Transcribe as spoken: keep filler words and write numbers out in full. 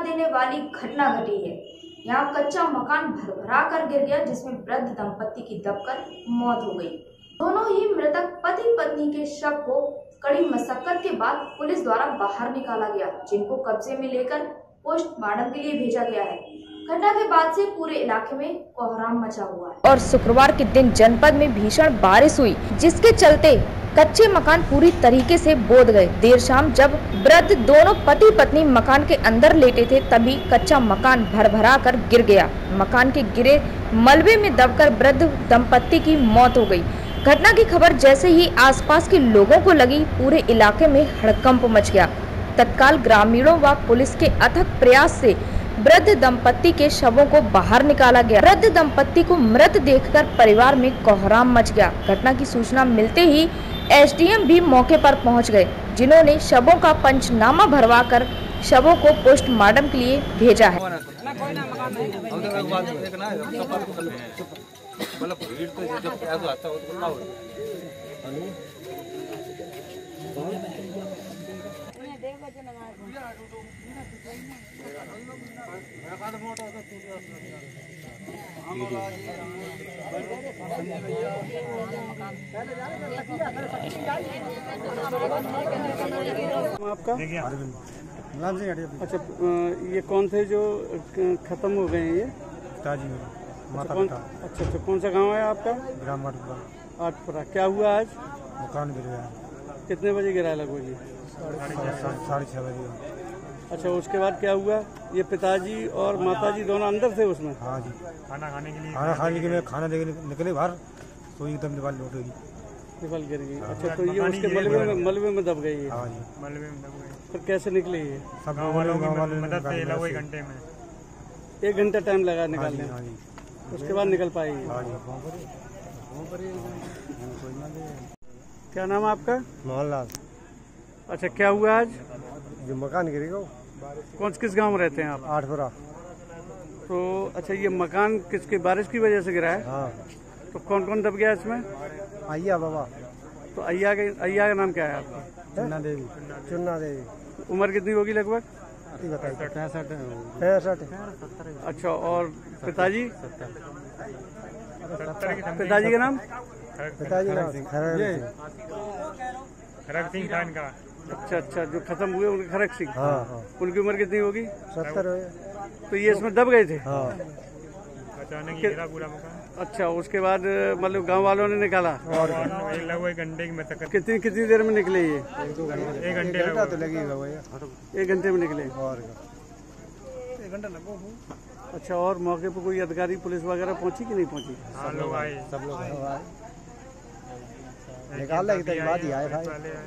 देने वाली घटना घटी है। यहाँ कच्चा मकान भरभरा कर गिर गया, जिसमें वृद्ध दंपत्ति की दबकर मौत हो गई। दोनों ही मृतक पति पत्नी के शव को कड़ी मशक्कत के बाद पुलिस द्वारा बाहर निकाला गया, जिनको कब्जे में लेकर पोस्टमार्टम के लिए भेजा गया है। घटना के बाद से पूरे इलाके में कोहराम मचा हुआ है। और शुक्रवार के दिन जनपद में भीषण बारिश हुई, जिसके चलते कच्चे मकान पूरी तरीके से बोद गए। देर शाम जब वृद्ध दोनों पति पत्नी मकान के अंदर लेटे थे, तभी कच्चा मकान भरभरा कर गिर गया। मकान के गिरे मलबे में दबकर वृद्ध दंपत्ति की मौत हो गई। घटना की खबर जैसे ही आसपास के लोगों को लगी, पूरे इलाके में हड़कंप मच गया। तत्काल ग्रामीणों व पुलिस के अथक प्रयास से वृद्ध दंपत्ति के शवों को बाहर निकाला गया। वृद्ध दंपत्ति को मृत देखकर परिवार में कोहराम मच गया। घटना की सूचना मिलते ही एसडीएम भी मौके पर पहुंच गए, जिन्होंने शवों का पंचनामा भरवाकर शवों को पोस्टमार्टम के लिए भेजा है। आपका अच्छा, ये कौन थे जो खत्म हो गए हैं? ये पिताजी माता कौन? पिता। अच्छा अच्छा, कौन सा गांव है आपका? ग्राम आठपुरा। आठपुरा। क्या हुआ आज? मकान गिर गया। कितने बजे गिरा लगभग ये? साढ़े छः बजे। अच्छा, उसके बाद क्या हुआ? ये पिताजी और माताजी दोनों अंदर थे उसमें? हाँ जी, खाना खाने के लिए खाना खाने के लिए खाना देके निकले बाहर, तो एकदम दीवार लौट गई, दीवार गिर गई। अच्छा, तो ये उसके मलबे में मलबे में दब गई है? हाँ जी, मलबे में दब गई। फिर कैसे निकले ये? सब गाँव वालों की मदद से लगभग एक घंटे में। एक घंटा टाइम लगा हाँ निकालने जी, हाँ जी, उसके बाद निकल पाई? हाँ जी। क्या नाम है आपका? मोहनलाल। अच्छा, क्या हुआ आज? जो मकान गिरेगा कौन किस गांव में रहते हैं आप? आठपुरा। तो अच्छा, ये मकान किसके बारिश की वजह से गिरा है? हाँ। तो कौन कौन दब गया इसमें? अय्या बाबा। तो अय्या के अय्या का नाम क्या है आपका? चुन्ना देवी। चुन्ना देवी। उम्र कितनी होगी लगभग? बताइए। पैंसठ पैंसठ। अच्छा, और पिताजी? पिताजी का नाम? पिताजी का खरक सिंह खान का। अच्छा अच्छा, जो खत्म हुए उनके खरक सिंह। हाँ हाँ। उनकी उम्र कितनी होगी? सत्तर। तो ये इसमें दब गए थे? हाँ। अचानक गिरा पूरा मकान। अच्छा, उसके बाद मतलब गांव वालों ने निकाला? और लगभग एक घंटे की मशक्कत। कितनी कितनी देर में निकले ये? एक घंटे तो लगेगा भैया, एक घंटे में निकले? और एक घंटा लगो। अच्छा, और मौके पर कोई अधिकारी पुलिस वगैरह पहुंची कि नहीं पहुंची? हाँ, लोग आए, सब लोग आए, निकालने के बाद ही आए भाई।